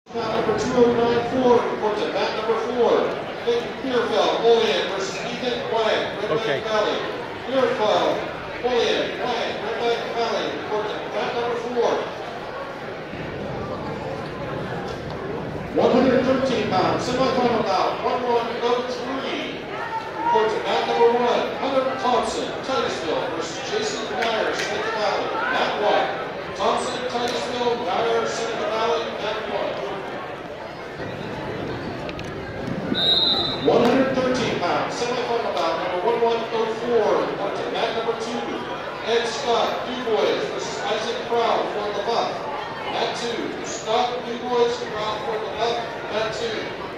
Number 2094 reports at mat number 4. Nick Pierfeld, Olean versus Ethan Wang, Red Bank Valley. Pierfeld, Olean, Wang, Red Bank Valley reports at mat number 4. 113 pounds, semifinal bout, 1103. Reports at mat number 1. Hunter Thompson, Titusville versus Jason Meyer, Seneca Valley. Mat 1. Thompson, Titusville, Meyer, Seneca Valley, mat 1. 113 pounds, semifinal bout, number 1104, reports at mat number 2. Ed Scott, Dubois versus Isaac Proud for the buff. Mat 2. Scott Dubois, Proud for the buff, mat 2.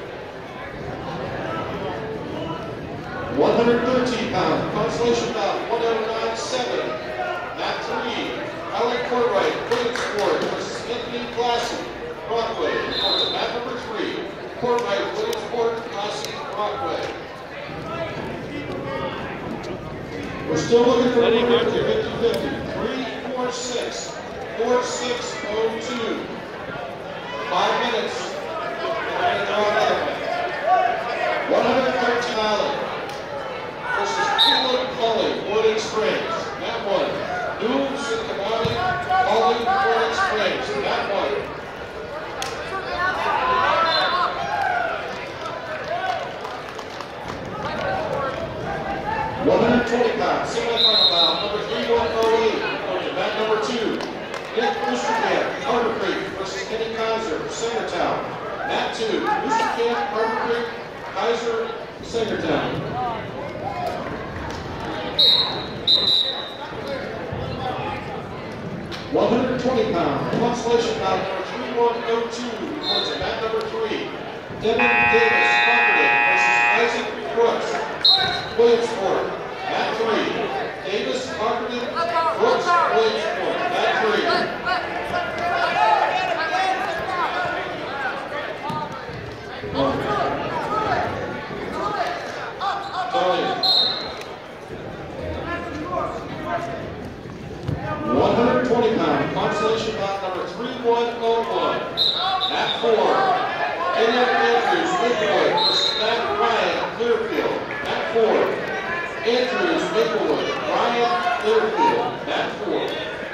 113 pounds, consolation bout, 1097. Mat 3. Alan Courtright, Williamsport versus Anthony Glassy, Brockway, reports at mat number 3. Courtright, Williamsport, Glassy, Brockway. We're still looking for a winner for 50-50. 346, 4602. 5 minutes. 113 Allen versus Caleb Colley, Wooded Springs. Mat 1. Noon, Seneca Valley, Colley, Wooded Springs. Mat 1. 120 pounds, semifinal bout, number 3108, at mat number 2. Nick Oosterkamp, Harbor Creek versus Kenny Kaiser, Sangertown. Mat 2, Oosterkamp, Harbor Creek, Kaiser, Sangertown. 120 pounds, consolation bout, number 3102, reports at mat number 3. Devin Davis, Concord versus Isaac Brooks, Williamsport. Mat 3. Davis, Concord, Brooks, Williamsport. Mat 3. 120 pound, consolation bout number 3101. Mat 4. Caleb Andrews, Maplewood versus Matt Ryan, Clearfield. Mat 4. Andrews, Maplewood, Ryan, Clearfield. Mat 4.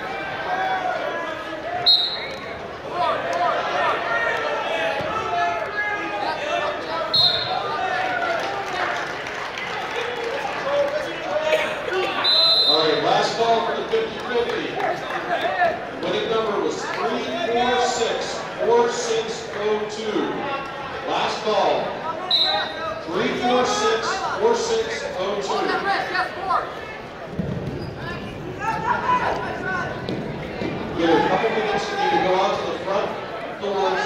All right, last call for the 50-50. Winning number was 346, 4602. Last call. 346, 4602. Give it a couple minutes for you to go out to the front doors.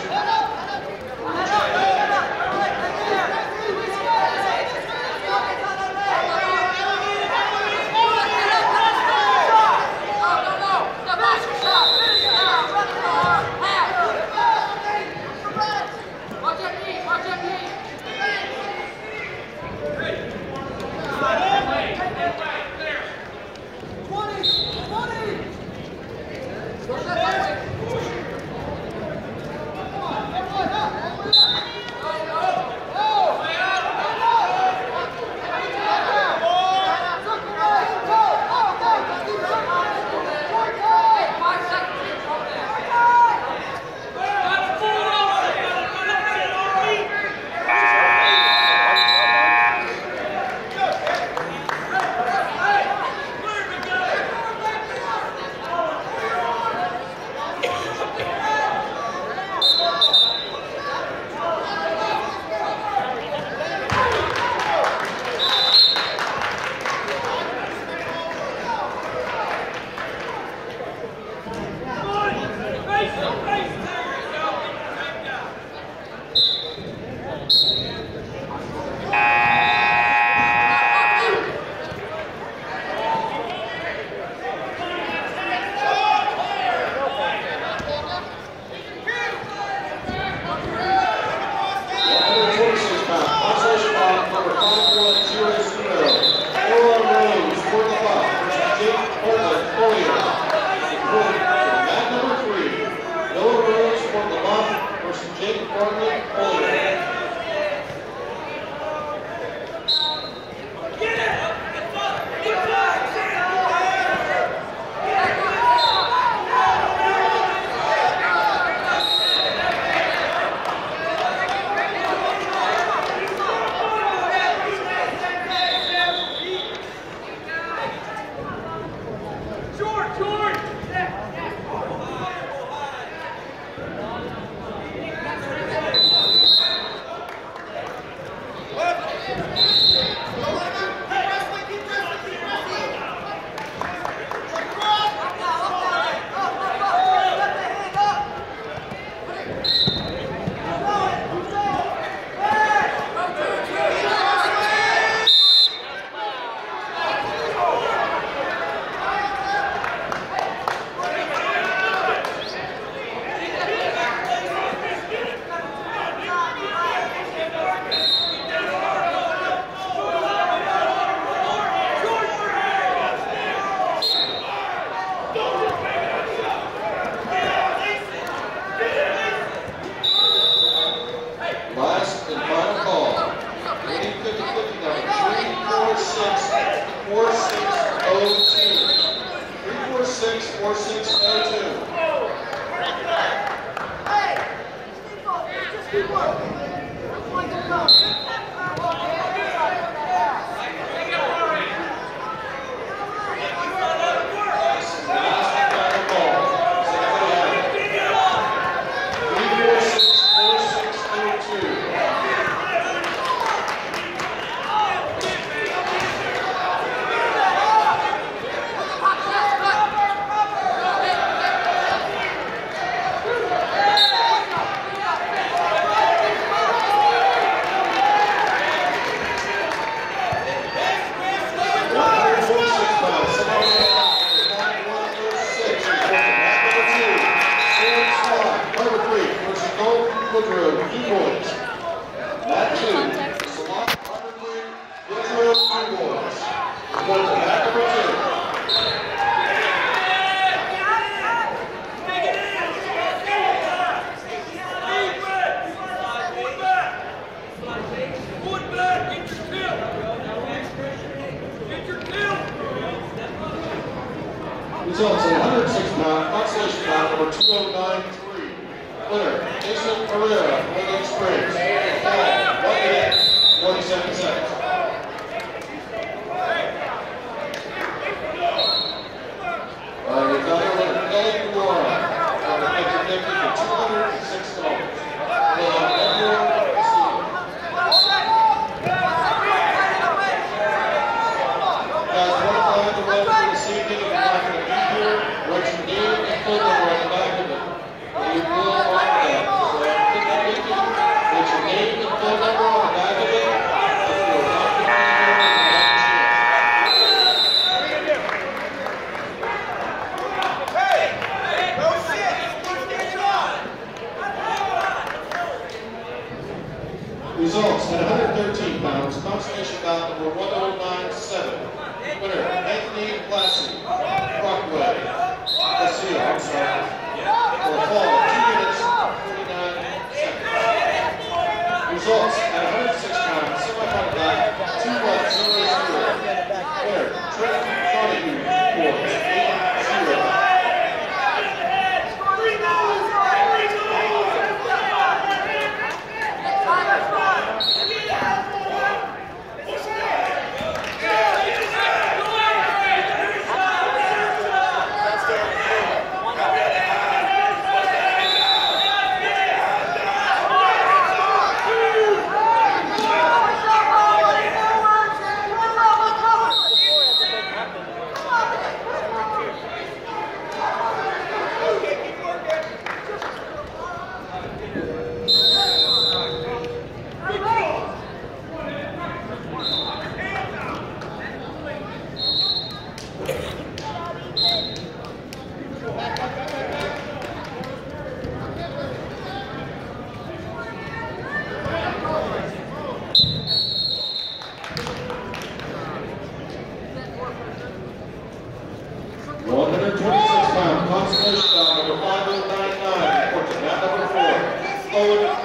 Bartlett Holder. Last and final call. Winning 50-50 number 346-4602. 346-4602. Woodrow, 2 points. That 2. Salon, Woodrow, 2 points. Point to back number 2. Results in 106-pound consolation bout number 2093. Winner, Jason Pereira, William Springs. Fall, 1 minute, 47 seconds. Your title winner, Kelly Guara, from the Picture Ticket for $206. Will have everyone proceed. Guys, 1 o'clock to welcome for this evening. If you're not going to be here, write your name and phone number on the back of it. You will mark that. So, 50-50, write your name and phone number on the back of it. If you're not going to be here, results at 113 pounds, consolation bout number 1097. Winner, Anthony Classy, Brockway, Garcia, I'm sorry, for a fall of 2 minutes, 49 seconds. Results at 106 pounds, semi-final bout, 2-1-0-0. Winner, Trent Donahue, for 8-0.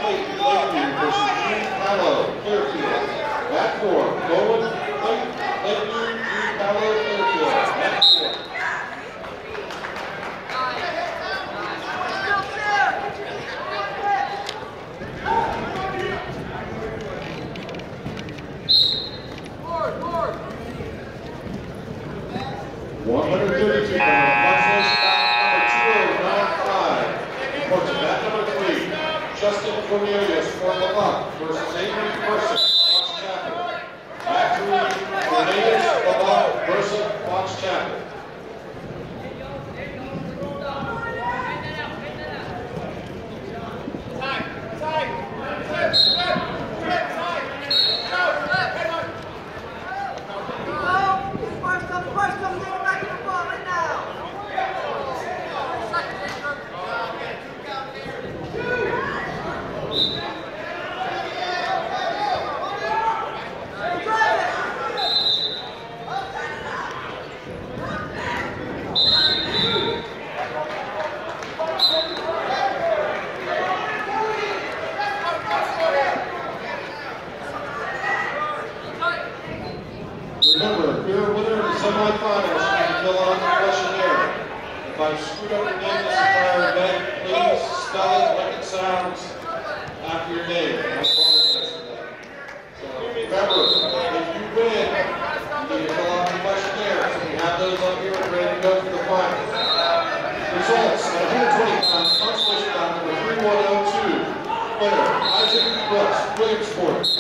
Clayton, Lakeview versus Drew Pallow, Clearfield. At 4, Bowen Clayton, Lakeview, Drew Pallow, Clearfield. At 4. Justin Cornelius for the Buck versus Avery Person, Fox Chapel. At 3, Cornelius the Buck versus Fox Chapel. Remember, you're a winner in the semifinals. You can fill out the questionnaire. If I've screwed up your name this entire event, please spell it like it sounds after your name. I apologize for that. So remember, if you win, you need to fill out the questionnaire. So we have those up here ready to go for the final. Results at 120 pounds, consolation bout number 3102. Winner, Isaac Brooks, Williamsport.